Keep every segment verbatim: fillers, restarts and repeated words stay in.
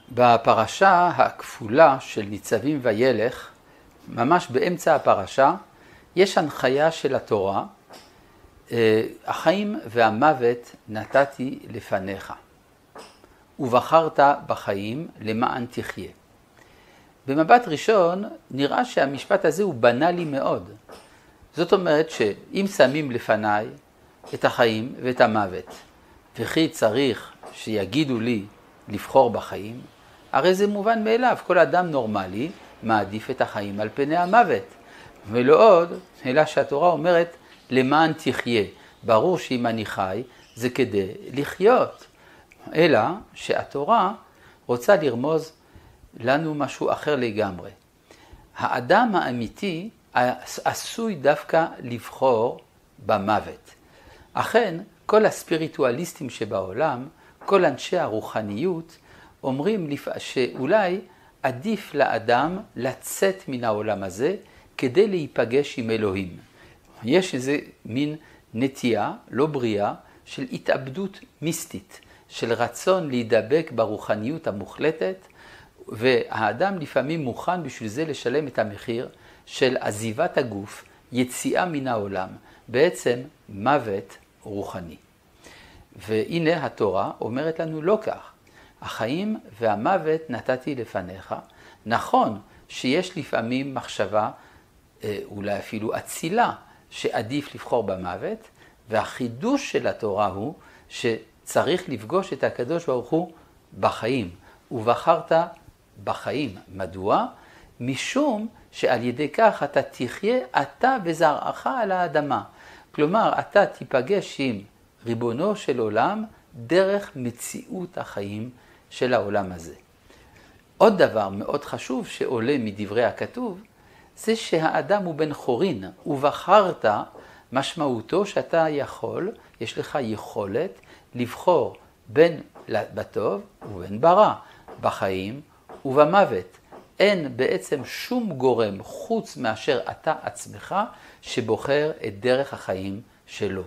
בפרשה הכפולה של ניצבים וילך, ממש באמצע הפרשה, יש הנחיה של התורה, החיים והמוות נתתי לפניך, ובחרת בחיים למען תחיה. במבט ראשון נראה שהמשפט הזה הוא בנאלי מאוד. זאת אומרת שאם שמים לפניי את החיים ואת המוות, וכי צריך שיגידו לי לבחור בחיים, הרי זה מובן מאליו, כל אדם נורמלי מעדיף את החיים על פני המוות. ולא עוד, אלא שהתורה אומרת למען תחיה. ברור שאם אני חי זה כדי לחיות. אלא שהתורה רוצה לרמוז לנו משהו אחר לגמרי. האדם האמיתי עשוי דווקא לבחור במוות. אכן, כל הספיריטואליסטים שבעולם, כל אנשי הרוחניות, אומרים שאולי עדיף לאדם לצאת מן העולם הזה כדי להיפגש עם אלוהים. יש איזה מין נטייה, לא בריאה, של התאבדות מיסטית, של רצון להידבק ברוחניות המוחלטת, והאדם לפעמים מוכן בשביל זה לשלם את המחיר של עזיבת הגוף, יציאה מן העולם, בעצם מוות רוחני. והנה התורה אומרת לנו לא כך. החיים והמוות נתתי לפניך. נכון שיש לפעמים מחשבה, אולי אפילו אצילה, שעדיף לבחור במוות, והחידוש של התורה הוא שצריך לפגוש את הקדוש ברוך הוא בחיים. ובחרת בחיים. מדוע? משום שעל ידי כך אתה תחיה אתה וזרעך על האדמה. כלומר, אתה תיפגש עם ריבונו של עולם דרך מציאות החיים של העולם הזה. עוד דבר מאוד חשוב שעולה מדברי הכתוב, זה שהאדם הוא בן חורין, ובחרת משמעותו שאתה יכול, יש לך יכולת לבחור בין בטוב ובין ברע, בחיים ובמוות. אין בעצם שום גורם חוץ מאשר אתה עצמך שבוחר את דרך החיים שלו.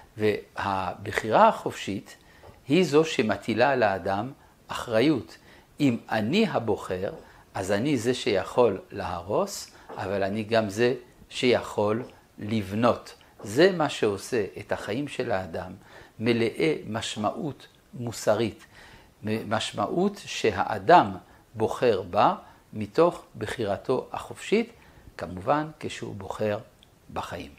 והבחירה החופשית היא זו שמטילה על האדם אחריות. אם אני הבוחר, אז אני זה שיכול להרוס, אבל אני גם זה שיכול לבנות. זה מה שעושה את החיים של האדם מלאי משמעות מוסרית, משמעות שהאדם בוחר בה מתוך בחירתו החופשית, כמובן כשהוא בוחר בחיים.